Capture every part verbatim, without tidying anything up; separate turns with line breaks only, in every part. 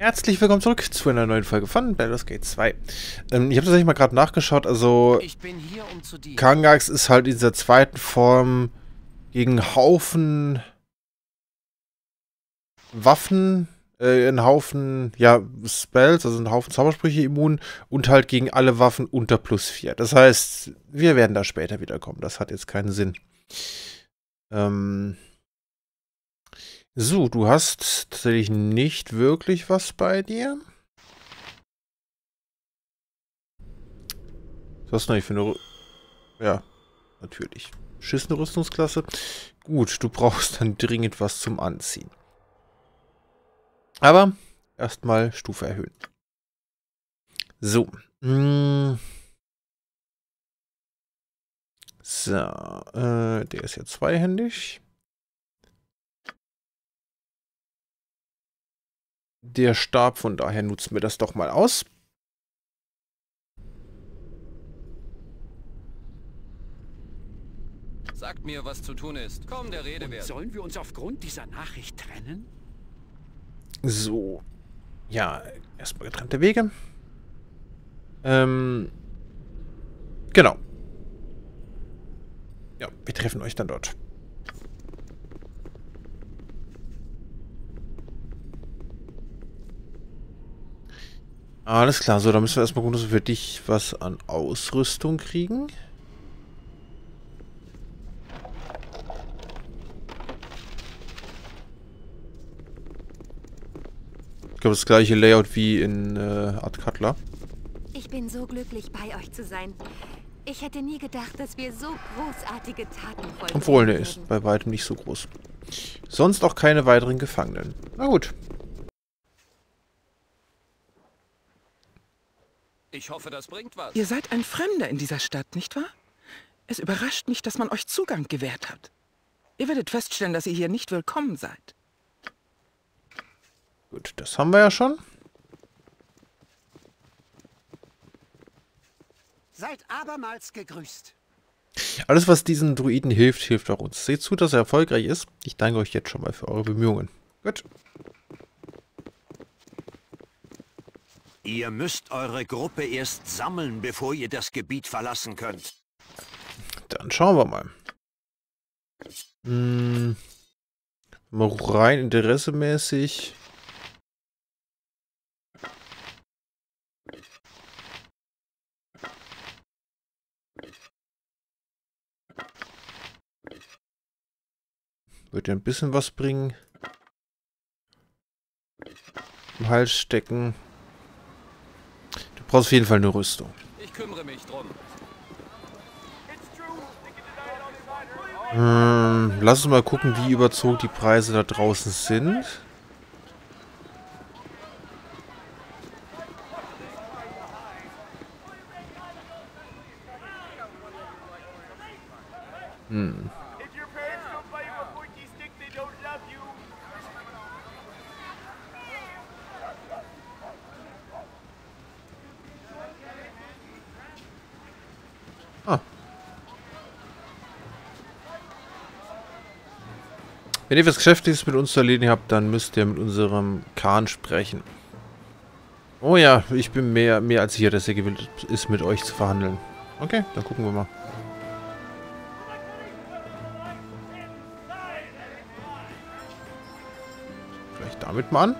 Herzlich willkommen zurück zu einer neuen Folge von Baldur's Gate zwei. Ähm, ich habe tatsächlich mal gerade nachgeschaut, also
Ich bin hier, um zu dienen.
Kangax ist halt in dieser zweiten Form gegen Haufen Waffen, äh, einen Haufen, ja, Spells, also einen Haufen Zaubersprüche immun und halt gegen alle Waffen unter plus vier. Das heißt, wir werden da später wiederkommen. Das hat jetzt keinen Sinn. Ähm... So, du hast tatsächlich nicht wirklich was bei dir. Was hast du noch für eine... Rü ja, natürlich. Schissene Rüstungsklasse. Gut, du brauchst dann dringend was zum Anziehen. Aber erstmal Stufe erhöhen. So. Mm. So, äh, der ist ja zweihändig. Der Stab, von daher nutzen wir das doch mal aus.
Sagt mir, was zu tun ist. Komm, der Rede
Und
wert.
sollen wir uns aufgrund dieser Nachricht trennen?
So. Ja, erstmal getrennte Wege. Ähm. Genau. Ja, wir treffen euch dann dort. Alles klar, so, dann müssen wir erstmal gucken, dass wir für dich was an Ausrüstung kriegen. Ich glaube, das gleiche Layout wie in äh, Art Cutler.
Ich bin so glücklich, bei euch zu sein. Ich hätte nie gedacht, dass wir so großartige Taten vollbringen
Obwohl, der
würden.
ist bei weitem nicht so groß. Sonst auch keine weiteren Gefangenen. Na gut.
Ich hoffe, das bringt was.
Ihr seid ein Fremder in dieser Stadt, nicht wahr? Es überrascht mich, dass man euch Zugang gewährt hat. Ihr werdet feststellen, dass ihr hier nicht willkommen seid.
Gut, das haben wir ja schon.
Seid abermals gegrüßt.
Alles, was diesen Druiden hilft, hilft auch uns. Seht zu, dass er erfolgreich ist. Ich danke euch jetzt schon mal für eure Bemühungen. Gut.
Ihr müsst eure Gruppe erst sammeln, bevor ihr das Gebiet verlassen könnt.
Dann schauen wir mal. Hm. Mal rein interessemäßig. Wird ja ein bisschen was bringen. Im Hals stecken. Du brauchst auf jeden Fall eine Rüstung.
Ich kümmere mich drum.
Hm, lass uns mal gucken, wie überzogen die Preise da draußen sind. Hm. Ah. Wenn ihr was Geschäftliches mit uns zu erledigen habt, dann müsst ihr mit unserem Khan sprechen. Oh ja, ich bin mehr, mehr als sicher, dass er gewillt ist, mit euch zu verhandeln. Okay, dann gucken wir mal. Vielleicht damit mal an.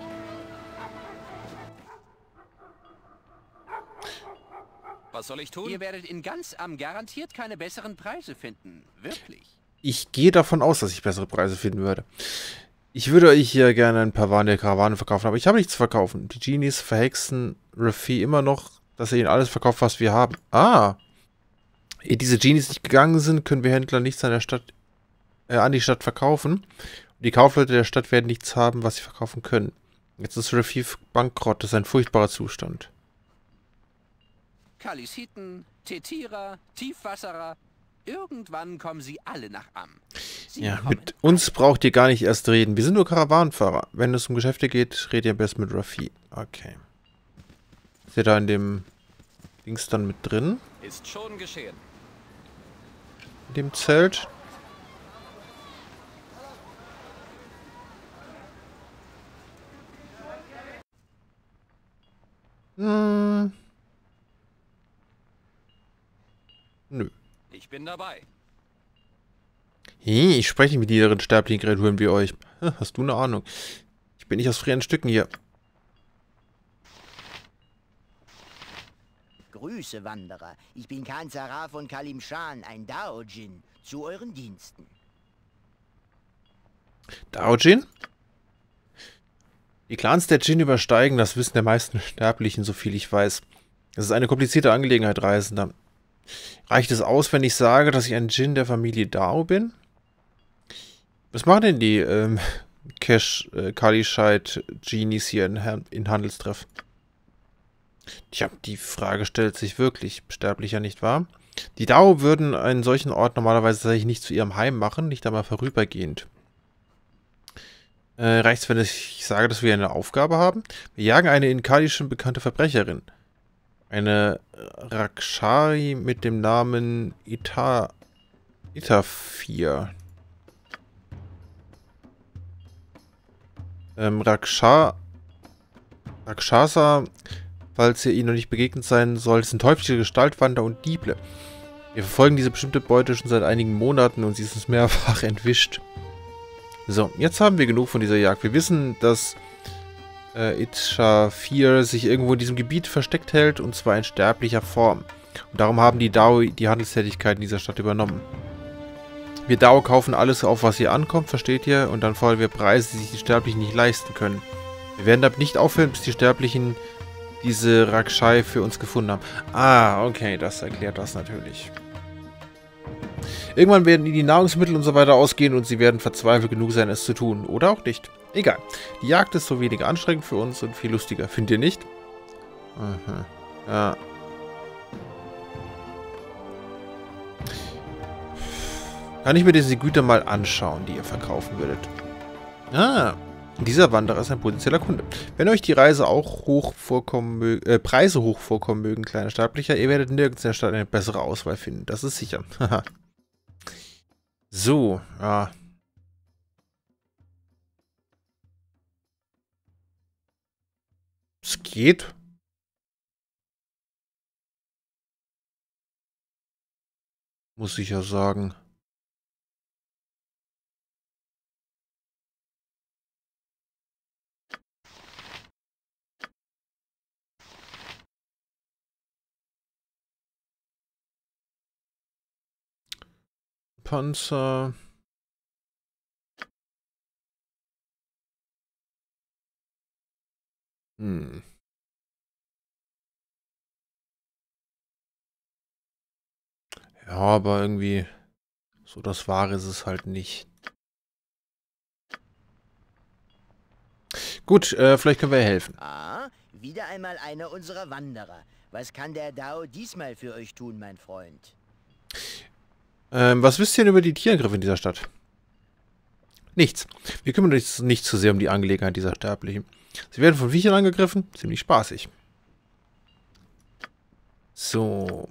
Was soll ich tun?
Ihr werdet in ganz Am garantiert keine besseren Preise finden. Wirklich.
Ich gehe davon aus, dass ich bessere Preise finden würde. Ich würde euch hier gerne ein paar Waren der Karawane verkaufen, aber ich habe nichts zu verkaufen. Die Genies verhexen Raffi immer noch, dass er ihnen alles verkauft, was wir haben. Ah. Ehe diese Genies nicht gegangen sind, können wir Händler nichts an der Stadt, äh, an die Stadt verkaufen. Und die Kaufleute der Stadt werden nichts haben, was sie verkaufen können. Jetzt ist Raffi bankrott. Das ist ein furchtbarer Zustand.
Kalisiten, Tetira, Tiefwasserer. Irgendwann kommen sie alle nach Am. Sie
Ja,
kommen.
mit uns braucht ihr gar nicht erst reden. Wir sind nur Karawanenfahrer. Wenn es um Geschäfte geht, redet ihr am besten mit Raffi. Okay. Ist ihr da in dem Dings dann mit drin?
Ist schon geschehen.
In dem Zelt? Hm. Nö.
Ich bin dabei.
Hey, ich spreche mit niederen sterblichen Kreaturen wie euch. Hast du eine Ahnung? Ich bin nicht aus freien Stücken hier.
Grüße, Wanderer. Ich bin Khan Zara von Kalimshan, ein Dao-Djinn. Zu euren Diensten.
Dao-Djinn? Die Clans der Djinn übersteigen das Wissen der meisten Sterblichen, soviel ich weiß. Es ist eine komplizierte Angelegenheit, Reisender. Reicht es aus, wenn ich sage, dass ich ein Djinn der Familie Dao bin? Was machen denn die ähm, Cash äh, Kalischeit Genies hier in, in Handelstreff? Tja, die Frage stellt sich wirklich. Sterblicher, nicht wahr? Die Dao würden einen solchen Ort normalerweise tatsächlich nicht zu ihrem Heim machen, nicht einmal vorübergehend. Äh, reicht's, wenn ich sage, dass wir eine Aufgabe haben? Wir jagen eine in Kalischen bekannte Verbrecherin. Eine Rakshari mit dem Namen Ita... Itafir. Ähm, Raksha... Rakshasa, falls ihr ihnen noch nicht begegnet sein sollt, sind teuflische Gestaltwander und Dieble. Wir verfolgen diese bestimmte Beute schon seit einigen Monaten und sie ist uns mehrfach entwischt. So, jetzt haben wir genug von dieser Jagd. Wir wissen, dass äh, Itafir sich irgendwo in diesem Gebiet versteckt hält, und zwar in sterblicher Form. Und darum haben die Dao die Handelstätigkeit in dieser Stadt übernommen. Wir Dao kaufen alles auf, was hier ankommt, versteht ihr? Und dann fordern wir Preise, die sich die Sterblichen nicht leisten können. Wir werden damit nicht aufhören, bis die Sterblichen diese Rakshai für uns gefunden haben. Ah, okay, das erklärt das natürlich. Irgendwann werden ihnen die Nahrungsmittel und so weiter ausgehen und sie werden verzweifelt genug sein, es zu tun. Oder auch nicht. Egal. Die Jagd ist so weniger anstrengend für uns und viel lustiger. Findet ihr nicht? Aha. Ja. Kann ich mir diese Güter mal anschauen, die ihr verkaufen würdet? Ah, dieser Wanderer ist ein potenzieller Kunde. Wenn euch die Reise auch hoch vorkommen mögen, äh, Preise hoch vorkommen mögen, kleiner Sterblicher, ihr werdet nirgends in der Stadt eine bessere Auswahl finden. Das ist sicher. So, ja. Es geht. Muss ich ja sagen. Panzer. Hm. Ja, aber irgendwie so das Wahre ist es halt nicht. Gut, äh, vielleicht können wir helfen.
Ah, wieder einmal einer unserer Wanderer. Was kann der Dao diesmal für euch tun, mein Freund?
Ähm, was wisst ihr denn über die Tierangriffe in dieser Stadt? Nichts. Wir kümmern uns nicht zu sehr um die Angelegenheit dieser Sterblichen. Sie werden von Viechern angegriffen. Ziemlich spaßig. So.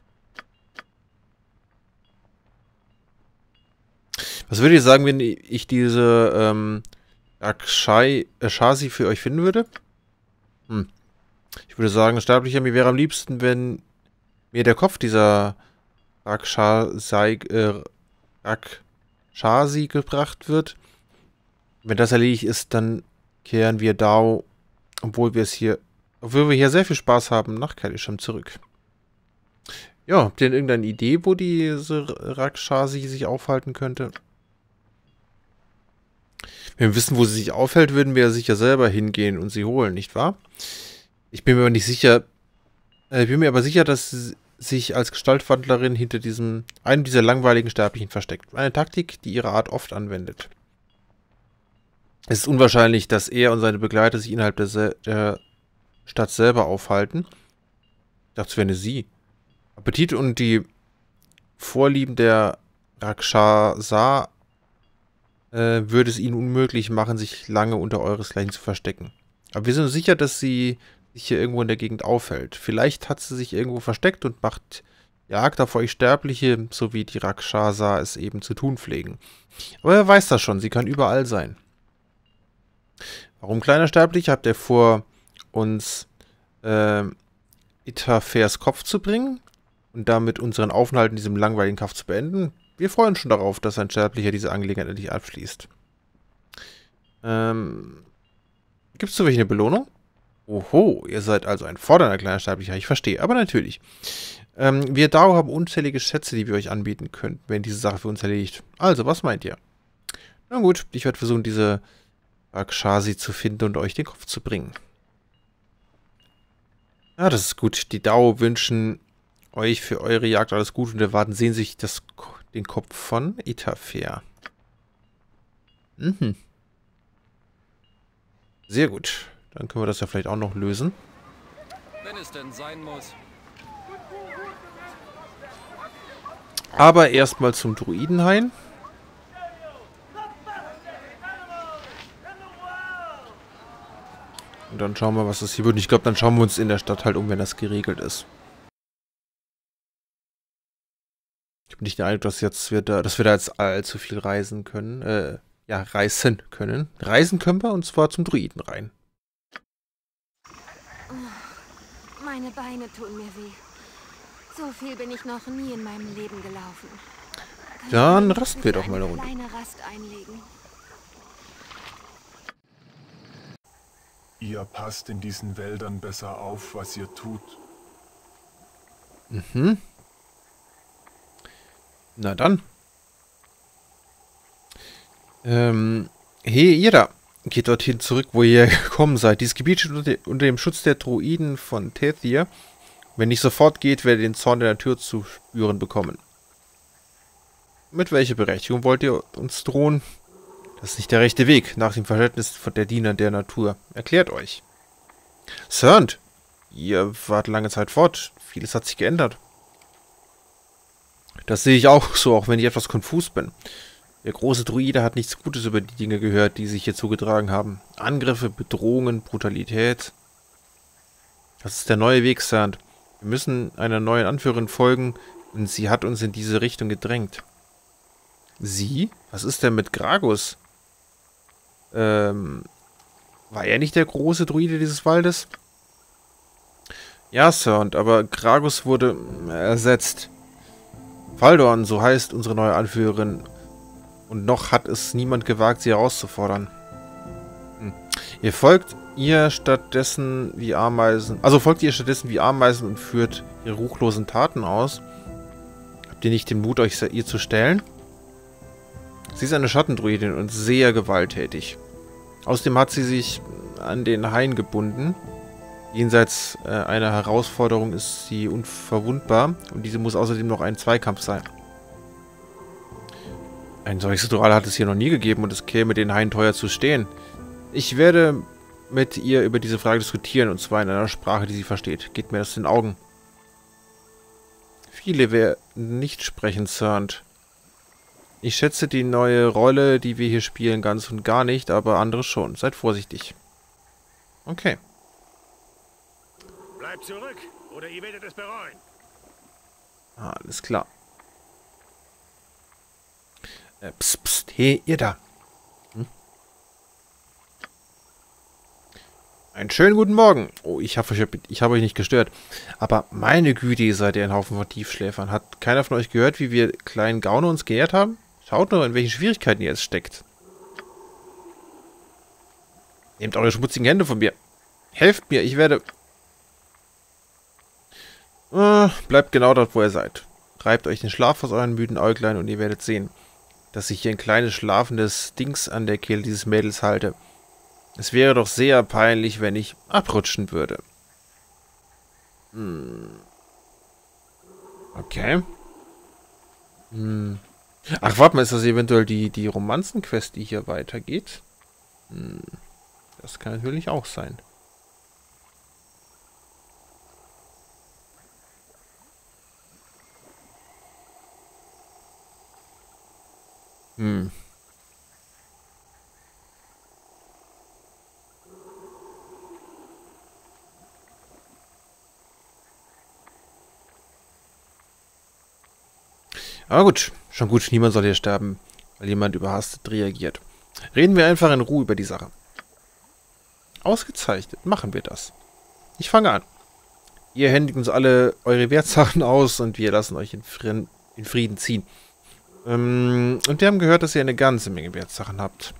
Was würdet ihr sagen, wenn ich diese ähm, Akshai, äh, Shasi für euch finden würde? Hm. Ich würde sagen, Sterblicher, mir wäre am liebsten, wenn mir der Kopf dieser Rakshasi, äh, Rakshasi gebracht wird. Wenn das erledigt ist, dann kehren wir Dao, obwohl wir es hier, obwohl wir hier sehr viel Spaß haben, nach Kalisham zurück. Ja, habt ihr denn irgendeine Idee, wo diese Rakshasi sich aufhalten könnte? Wenn wir wissen, wo sie sich aufhält, würden wir sicher selber hingehen und sie holen, nicht wahr? Ich bin mir aber nicht sicher, äh, ich bin mir aber sicher, dass sie sich als Gestaltwandlerin hinter diesem, einem dieser langweiligen Sterblichen versteckt. Eine Taktik, die ihre Art oft anwendet. Es ist unwahrscheinlich, dass er und seine Begleiter sich innerhalb der, Se der Stadt selber aufhalten. Ich dachte, es wäre eine sie. Appetit und die Vorlieben der Rakshasa äh, würde es ihnen unmöglich machen, sich lange unter euresgleichen zu verstecken. Aber wir sind uns sicher, dass sie sich hier irgendwo in der Gegend aufhält. Vielleicht hat sie sich irgendwo versteckt und macht Jagd auf euch Sterbliche, so wie die Rakshasa es eben zu tun pflegen. Aber wer weiß das schon, sie kann überall sein. Warum, kleiner Sterblicher, habt ihr vor, uns ähm, Itafers Kopf zu bringen und damit unseren Aufenthalt in diesem langweiligen Kampf zu beenden. Wir freuen uns schon darauf, dass ein Sterblicher diese Angelegenheit endlich abschließt. Ähm, Gibt es so welche eine Belohnung? Oho, ihr seid also ein fordernder kleiner Sterblicher, ich verstehe, aber natürlich. Ähm, wir Dao haben unzählige Schätze, die wir euch anbieten können, wenn diese Sache für uns erledigt. Also, was meint ihr? Na gut, ich werde versuchen, diese Rakshasi zu finden und euch den Kopf zu bringen. Ja, das ist gut. Die Dao wünschen euch für eure Jagd alles Gute und erwarten sehnsüchtig das, den Kopf von Itafer. Mhm. Sehr gut. Dann können wir das ja vielleicht auch noch lösen.
Wenn es denn sein muss.
Aber erstmal zum Druidenhain. Und dann schauen wir, was das hier wird. Ich glaube, dann schauen wir uns in der Stadt halt um, wenn das geregelt ist. Ich habe nicht den Eindruck, dass, jetzt wir da, dass wir da jetzt allzu viel reisen können. Äh, ja, reisen können. Reisen können wir, und zwar zum Druiden rein.
Oh, meine Beine tun mir weh. So viel bin ich noch nie in meinem Leben gelaufen. Kann
Dann
ich
rasten wir doch mal eine
eine
Runde.
kleine Rast einlegen?
Ihr passt in diesen Wäldern besser auf, was ihr tut.
Mhm. Na dann. Ähm, hey, ihr da. Geht dorthin zurück, wo ihr gekommen seid. Dieses Gebiet steht unter, unter dem Schutz der Druiden von Tethir. Wenn nicht sofort geht, werdet ihr den Zorn der Natur zu spüren bekommen. Mit welcher Berechtigung wollt ihr uns drohen? Das ist nicht der rechte Weg, nach dem Verständnis von der Diener der Natur. Erklärt euch. Sirnd, ihr wart lange Zeit fort. Vieles hat sich geändert. Das sehe ich auch so, auch wenn ich etwas konfus bin. Der große Druide hat nichts Gutes über die Dinge gehört, die sich hier zugetragen haben. Angriffe, Bedrohungen, Brutalität. Das ist der neue Weg, Sirnd. Wir müssen einer neuen Anführerin folgen, und sie hat uns in diese Richtung gedrängt. Sie? Was ist denn mit Gragus? Ähm, war er nicht der große Druide dieses Waldes? Ja, Sirnd, aber Gragus wurde ersetzt. Faldorn, so heißt unsere neue Anführerin. Und noch hat es niemand gewagt, sie herauszufordern. Hm. Ihr folgt ihr stattdessen wie Ameisen. Also folgt ihr stattdessen wie Ameisen und führt ihre ruchlosen Taten aus. Habt ihr nicht den Mut, euch ihr zu stellen? Sie ist eine Schattendruidin und sehr gewalttätig. Außerdem hat sie sich an den Hain gebunden. Jenseits äh, einer Herausforderung ist sie unverwundbar und diese muss außerdem noch ein Zweikampf sein. Ein solches Ritual hat es hier noch nie gegeben und es käme den Hain teuer zu stehen. Ich werde mit ihr über diese Frage diskutieren, und zwar in einer Sprache, die sie versteht. Geht mir das in den Augen. Viele werden nicht sprechen, Sirnd. Ich schätze die neue Rolle, die wir hier spielen, ganz und gar nicht, aber andere schon. Seid vorsichtig. Okay.
Bleibt zurück, oder ihr werdet es bereuen.
Alles klar. Äh, pst, pst, hey, ihr da. Hm? Einen schönen guten Morgen. Oh, ich hoffe, ich habe ich hab euch nicht gestört. Aber meine Güte, ihr seid ja ein Haufen von Tiefschläfern. Hat keiner von euch gehört, wie wir kleinen Gauner uns geehrt haben? Schaut nur, in welchen Schwierigkeiten ihr jetzt steckt. Nehmt eure schmutzigen Hände von mir. Helft mir, ich werde... Äh, bleibt genau dort, wo ihr seid. Reibt euch den Schlaf aus euren müden Äuglein und ihr werdet sehen, dass ich hier ein kleines schlafendes Dings an der Kehle dieses Mädels halte. Es wäre doch sehr peinlich, wenn ich abrutschen würde. Hm. Okay. Hm. Ach, warte mal, ist das eventuell die, die Romanzen-Quest, die hier weitergeht? Hm. Das kann natürlich auch sein. Hm. Aber gut, schon gut, niemand soll hier sterben, weil jemand überhastet reagiert. Reden wir einfach in Ruhe über die Sache. Ausgezeichnet, machen wir das. Ich fange an. Ihr händigt uns alle eure Wertsachen aus und wir lassen euch in Frieden, in Frieden ziehen. Ähm, und wir haben gehört, dass ihr eine ganze Menge Wertsachen habt.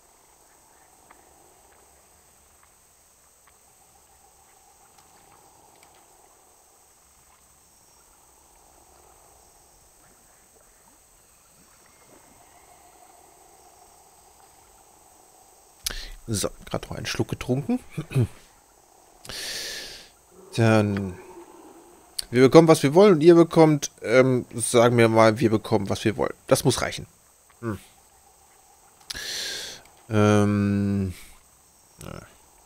So, gerade noch einen Schluck getrunken. Dann, wir bekommen, was wir wollen und ihr bekommt, ähm, sagen wir mal, wir bekommen, was wir wollen. Das muss reichen. Hm. Ähm, ja.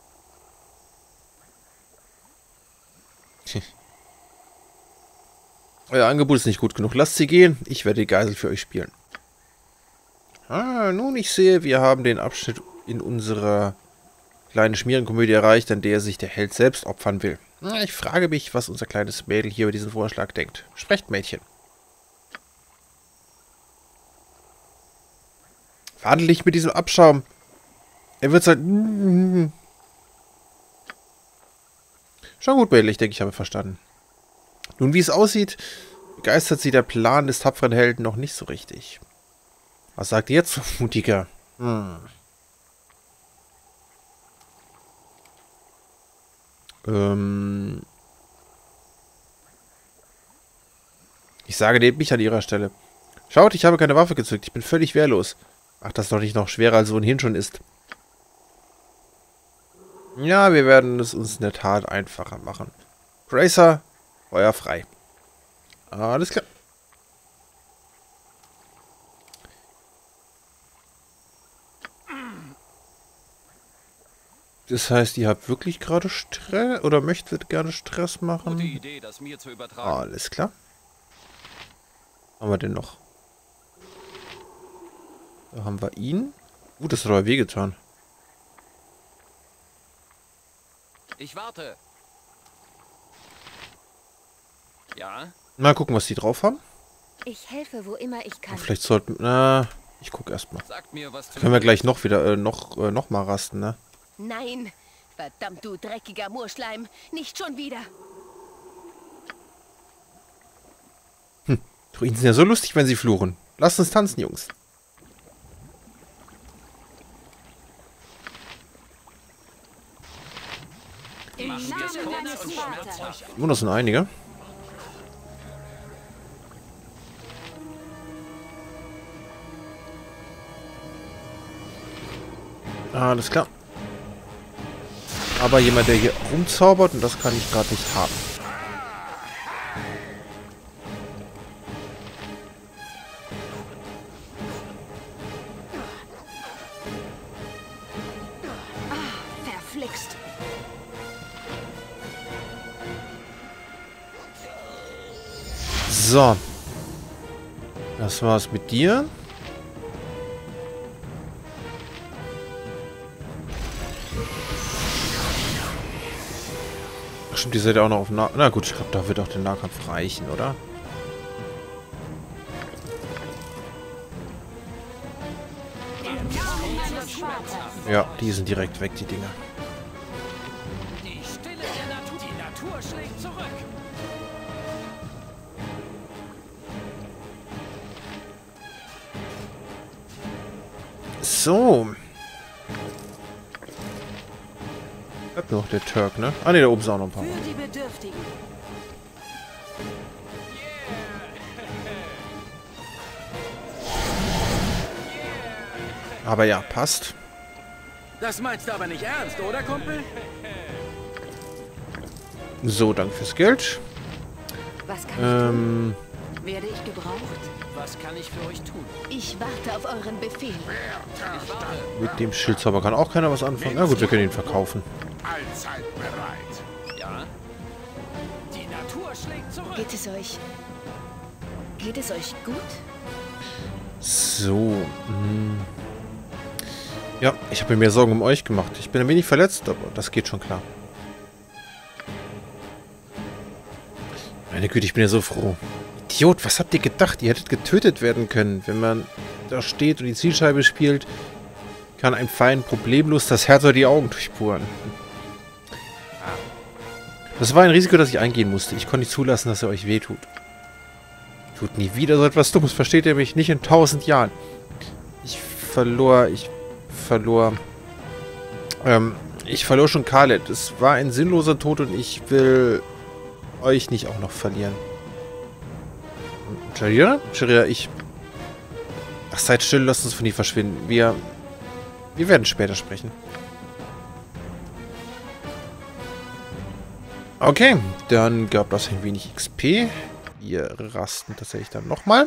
Euer Angebot ist nicht gut genug. Lasst sie gehen. Ich werde die Geisel für euch spielen. Ah, nun, ich sehe, wir haben den Abschnitt in unserer kleinen Schmierenkomödie erreicht, an der sich der Held selbst opfern will. Ich frage mich, was unser kleines Mädel hier über diesen Vorschlag denkt. Sprecht, Mädchen. Verhandle nicht mit diesem Abschaum. Er wird halt... Schon gut, Mädel, ich denke, ich habe verstanden. Nun, wie es aussieht, begeistert sie der Plan des tapferen Helden noch nicht so richtig. Was sagt ihr jetzt, Mutiger? Hm. Ähm... Ich sage, nehmt mich an ihrer Stelle. Schaut, ich habe keine Waffe gezückt. Ich bin völlig wehrlos. Ach, das ist doch nicht noch schwerer, als ohnehin schon ist. Ja, wir werden es uns in der Tat einfacher machen. Gracer, Feuer frei. Alles klar. Das heißt, ihr habt wirklich gerade Stress oder möchtet gerne Stress machen?
Gute Idee, das mir zu übertragen.
Alles klar. Was haben wir denn noch? Da haben wir ihn. Uh, das hat aber wehgetan.
Ich warte. Ja?
Mal gucken, was die drauf haben.
Ich helfe, wo immer ich kann.
Vielleicht sollten... Na, ich gucke erstmal.
Sagt mir, was zu
Können wir gleich noch wieder, äh, noch, äh, noch mal rasten, ne?
Nein, verdammt, du dreckiger Moorschleim. Nicht schon wieder.
Hm, Druiden sind ja so lustig, wenn sie fluchen. Lasst uns tanzen, Jungs.
Im Namen deines Vaters.
Oh, das sind einige. Alles klar. Aber jemand, der hier rumzaubert, und das kann ich gerade nicht haben.
Ah, verflixt.
So. Das war's mit dir. Stimmt, die seid ja auch noch auf nah... Na gut, ich glaube, da wird auch der Nahkampf reichen, oder? Ja, die sind direkt weg, die Dinger.
Die Stille der Natur. Die Natur schlägt zurück.
So. Bleibt noch der Turk, ne? Ah ne, da oben sind auch noch ein paar.
Für die Bedürftigen.
Aber ja, passt.
Das meinst du aber nicht ernst, oder, Kumpel?
So, danke fürs Geld.
Was kann
Ähm,
ich tun? Werde ich gebraucht?
Was kann ich für euch tun?
Ich warte auf euren Befehl.
Ich warte.
mit dem Schildzauber kann auch keiner was anfangen. Na gut, wir können ihn verkaufen.
Allzeit bereit.
Ja?
Die Natur schlägt zurück.
Geht es euch... Geht es euch gut?
So. Hm. Ja, ich habe mir mehr Sorgen um euch gemacht. Ich bin ein wenig verletzt, aber das geht schon klar. Meine Güte, ich bin ja so froh. Idiot, was habt ihr gedacht? Ihr hättet getötet werden können. Wenn man da steht und die Zielscheibe spielt, kann ein Feind problemlos das Herz oder die Augen durchbohren. Das war ein Risiko, das ich eingehen musste. Ich konnte nicht zulassen, dass er euch wehtut. Tut nie wieder so etwas Dummes. Versteht ihr mich? Nicht in tausend Jahren. Ich verlor... Ich verlor... Ähm, ich verlor schon Khaled. Es war ein sinnloser Tod und ich will euch nicht auch noch verlieren. Sharia? Sharia, ich... Ach, seid still, lasst uns von hier verschwinden. Wir... Wir werden später sprechen. Okay, dann gab das ein wenig X P. Wir rasten tatsächlich dann nochmal.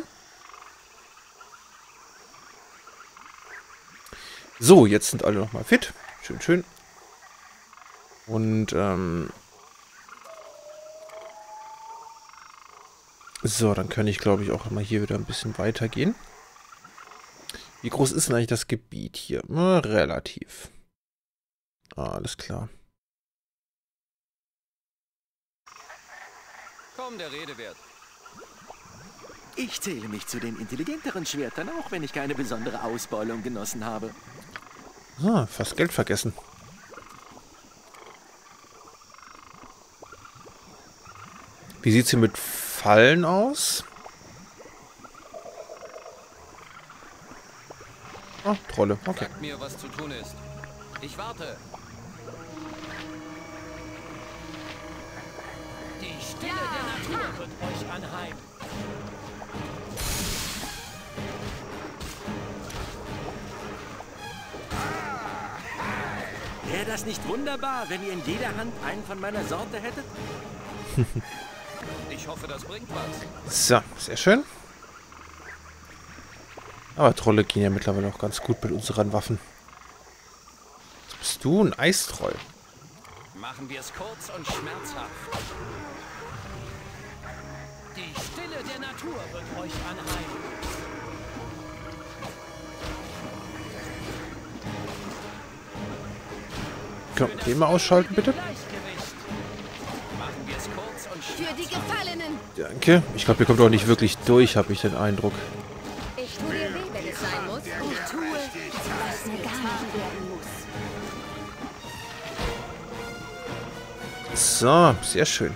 So, jetzt sind alle nochmal fit. Schön, schön. Und, ähm... so, dann kann ich, glaube ich, auch mal hier wieder ein bisschen weitergehen. Wie groß ist denn eigentlich das Gebiet hier? Na, relativ. Ah, alles klar.
Komm, der Rede wert.
Ich zähle mich zu den intelligenteren Schwertern, auch wenn ich keine besondere Ausbeulung genossen habe.
Ah, fast Geld vergessen. Wie sieht's hier mit Fallen aus? Ah, Trolle, okay.
Sagt mir, was zu tun ist. Ich warte.
Die Stille der Natur wird euch anheim.
Wäre das nicht wunderbar, wenn ihr in jeder Hand einen von meiner Sorte hättet?
Ich hoffe, das bringt was.
So, sehr schön. Aber Trolle gehen ja mittlerweile auch ganz gut mit unseren Waffen. Was bist du? Ein Eistroll.
Machen wir es kurz und schmerzhaft.
Die Stille der Natur wird euch anheim.
Komm, den mal ausschalten, bitte.
Machen wir es kurz und
Für die Gefallenen.
Danke. Ich glaube, ihr kommt auch nicht wirklich durch, habe ich den Eindruck.
Ich tue dir weh, wenn es sein muss. Ich tue, was mir getan werden muss.
So, sehr schön.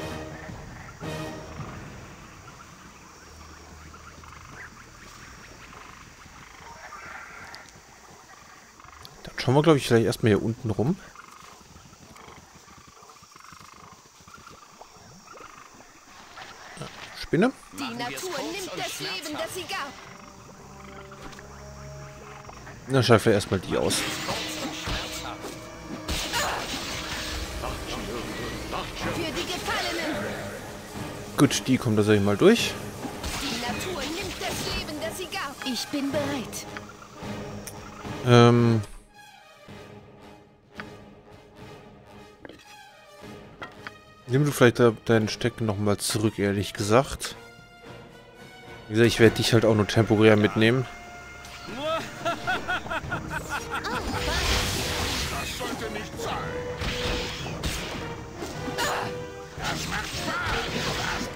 Dann schauen wir, glaube ich, vielleicht erstmal hier unten rum. Spinne.
Die Natur nimmt das Leben, das sie gab.
Dann schaffen wir erstmal die aus.
Für die Gefallenen.
Gut, die kommt tatsächlich mal durch.
Die Natur nimmt das Leben, das sie gab. Ich bin bereit.
Ähm... Nimm du vielleicht da deinen Stecken nochmal zurück, ehrlich gesagt. Wie gesagt, ich werde dich halt auch nur temporär mitnehmen.
Das sollte nicht sein. Das macht Spaß.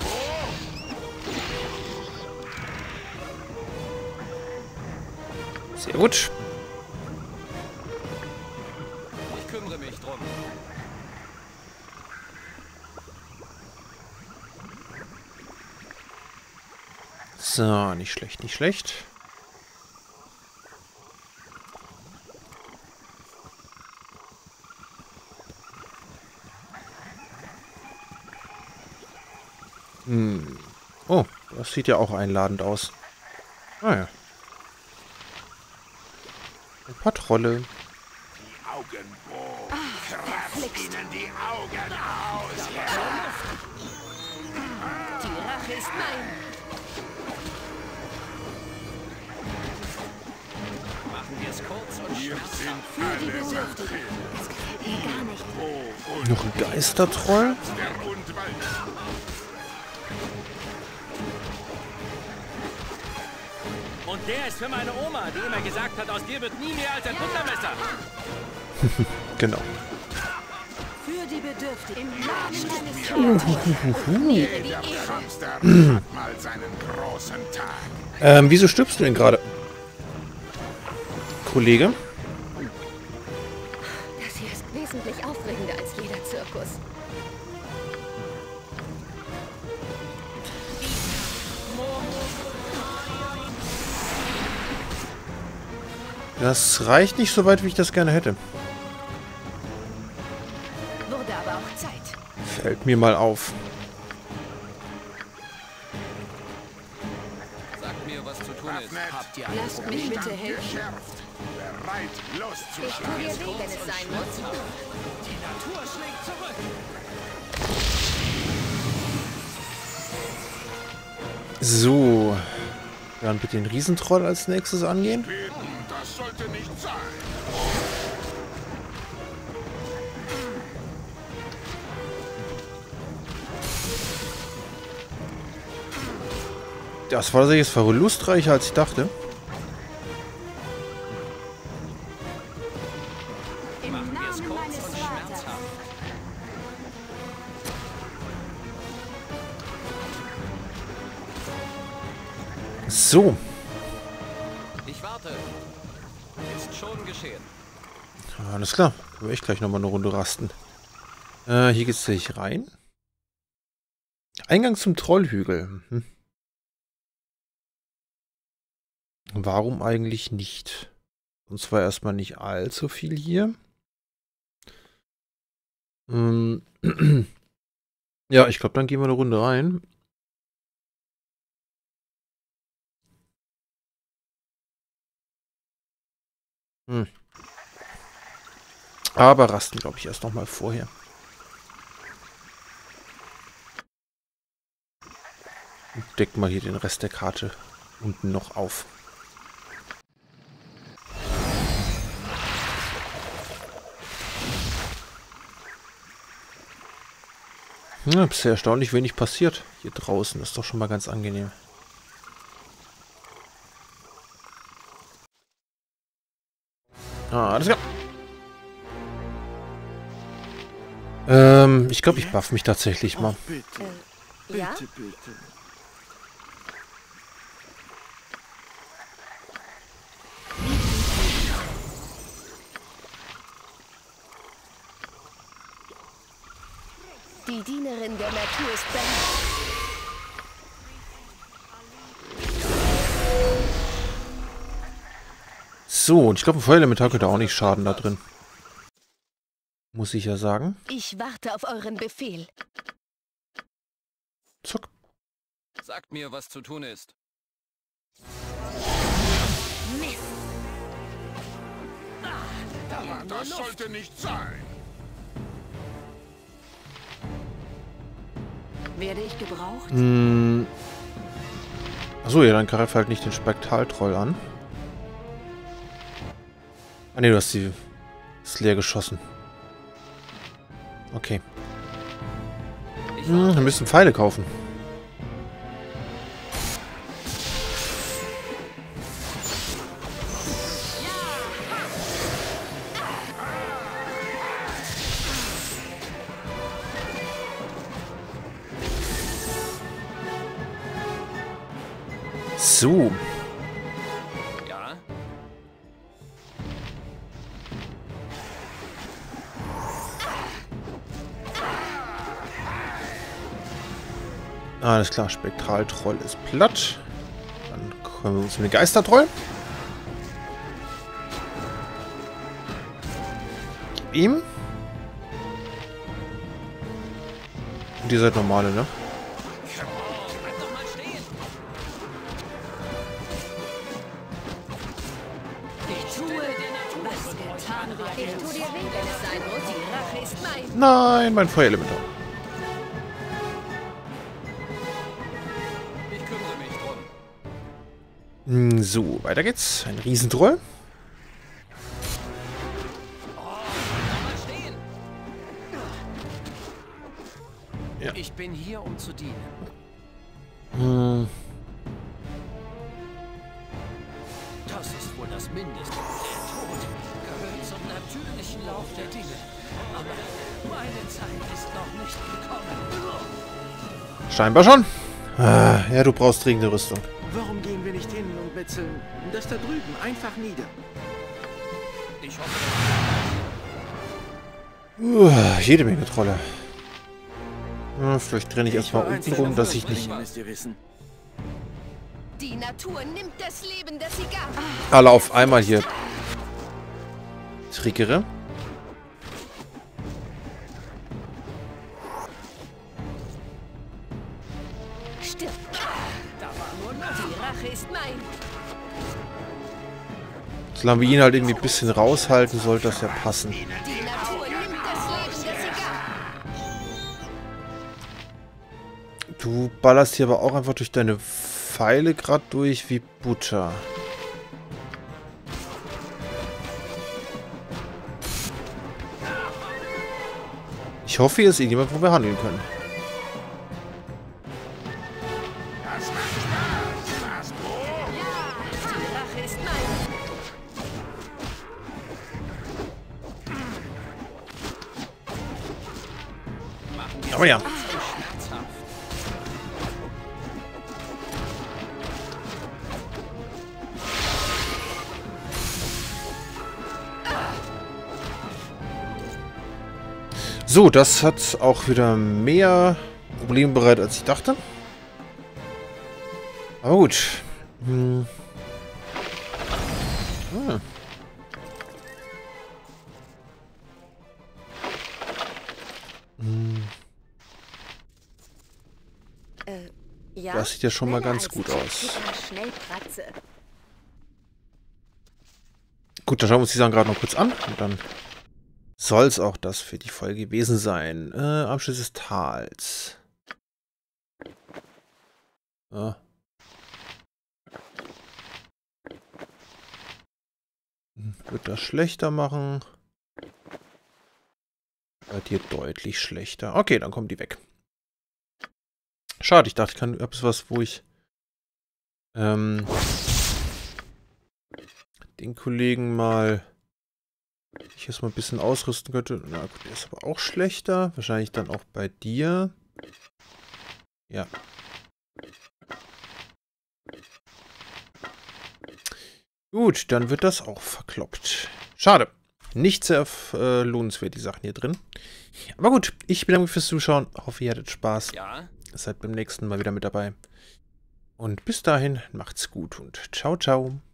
Sehr gut.
Ich kümmere mich drum.
So, nicht schlecht, nicht schlecht. Hm. Oh, das sieht ja auch einladend aus. Ah ja. Ein paar Trolle.
Die Augenbogen. Kratzt ihnen die Augen aus.
Die Rache ist mein.
Machen wir es kurz und
Wir
schmerzhaft.
sind
Für die
alle
Bedürftigen. Das gefällt mir gar nicht.
Oh, und
Noch ein Geistertroll?
der Unwald.
Und der ist für meine Oma, die immer gesagt hat, aus dir wird nie mehr als ein Buttermesser.
Genau.
Für die Bedürftigen. Im Namen meines
Jeder Hamster hat mal seinen großen Tag.
Ähm, wieso stirbst du denn gerade? Kollege?
Das hier ist wesentlich aufregender als jeder Zirkus.
Das reicht nicht so weit, wie ich das gerne hätte.
Wurde aber auch Zeit.
Fällt mir mal auf.
Sagt mir, was zu tun ist.
Habt ihr
Lasst mich bitte helfen.
Bereit,
Ich
loszuschlagen.
tue dir weh, wenn es sein muss.
Die Natur schlägt zurück.
So. Dann bitte den Riesentroll als nächstes angehen.
Das sollte nicht sein.
Das war jetzt verlustreicher, als ich dachte.
Im Namen meines Vaters.
So.
Ich warte. Ist schon geschehen.
Alles klar. Können wir echt gleich nochmal eine Runde rasten. Äh, hier geht's gleich rein. Eingang zum Trollhügel. Hm. Warum eigentlich nicht? Und zwar erstmal nicht allzu viel hier. Ähm. Ja, ich glaube, dann gehen wir eine Runde rein. Hm. Aber rasten, glaube ich, erst noch mal vorher. Und decken mal hier den Rest der Karte unten noch auf. Ja, bisher erstaunlich wenig passiert hier draußen. Ist doch schon mal ganz angenehm. Ah, alles klar. Ähm, ich glaube, ich buff mich tatsächlich mal.
Bitte,
Äh, ja?
bitte, bitte.
Die Dienerin der Natur ist bereit.
So, und ich glaube, ein Feuerelementar könnte auch nicht schaden da drin. Muss ich ja sagen.
Ich warte auf euren Befehl.
Zuck.
Sagt mir, was zu tun ist.
Mist.
Aber das sollte nicht sein.
Werde ich gebraucht?
Hm. Achso, ja, dann greift halt nicht den Spektraltroll an. Ah ne, du hast die... ist leer geschossen. Okay. Hm, wir müssen Pfeile kaufen. So.
Ja?
Alles klar, Spektraltroll ist platt. Dann kommen wir uns mit dem Geistertroll. Gib ihm. Und ihr seid normale, ne?
Ich tue dir weh, wenn es sein muss. Die Rache ist mein.
Nein, mein Feuerelementar.
Ich kümmere mich drum.
Hm, so, weiter geht's. Ein Riesentroll. Ja.
Ich bin hier, um zu dienen.
Hm.
Das ist wohl das Mindeste. Der Tod gehört zum natürlichen Lauf der Dinge. Aber meine Zeit ist noch nicht gekommen.
Scheinbar schon. Ah, ja, du brauchst dringende Rüstung.
Warum gehen wir nicht hin und metzeln das da drüben einfach nieder?
Ich hoffe,
Uh, jede Menge Trolle. Ja, vielleicht trenne ich erstmal
war
unten
einst
rum,
ein
dass ich
Fluchtling,
nicht
müsst ihr wissen.
Die Natur nimmt das Leben, das sie gab.
alle auf einmal hier triggere.
Stirb. Da war nur noch. Die Rache ist mein.
Solange wir ihn halt irgendwie ein bisschen raushalten, sollte das ja passen.
Die Natur nimmt das Leben, das sie gab.
Du ballerst hier aber auch einfach durch deine Pfeile gerade durch wie Butter. Ich hoffe, hier ist irgendjemand, wo wir handeln können.
Die Rache ist mein.
Aber ja. So, das hat auch wieder mehr Probleme bereitet, als ich dachte. Aber gut. Hm. Hm. Hm.
Äh, ja?
Das sieht ja schon mal ganz gut aus.
Schnell Kratze.
Gut, dann schauen wir uns die Sachen gerade noch kurz an und dann soll es auch das für die Folge gewesen sein. Äh, Abschluss des Tals. Ja. Wird das schlechter machen? Bei dir deutlich schlechter. Okay, dann kommen die weg. Schade, ich dachte, ich kann etwas was, wo ich ähm, den Kollegen mal ich jetzt mal ein bisschen ausrüsten könnte. Na gut, der ist aber auch schlechter. Wahrscheinlich dann auch bei dir. Ja. Gut, dann wird das auch verkloppt. Schade. Nicht sehr äh, lohnenswert, die Sachen hier drin. Aber gut, ich bedanke mich fürs Zuschauen. Hoffe, ihr hattet Spaß.
Ja.
Seid beim nächsten Mal wieder mit dabei. Und bis dahin, macht's gut und ciao, ciao.